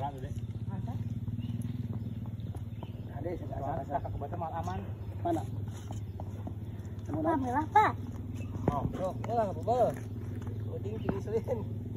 Parah tuh deh. Ada. Ada Kita ke kebata mal aman. mana? Alhamdulillah, Pak. Oh, Tuh, lah apa? Uding tinggi selin.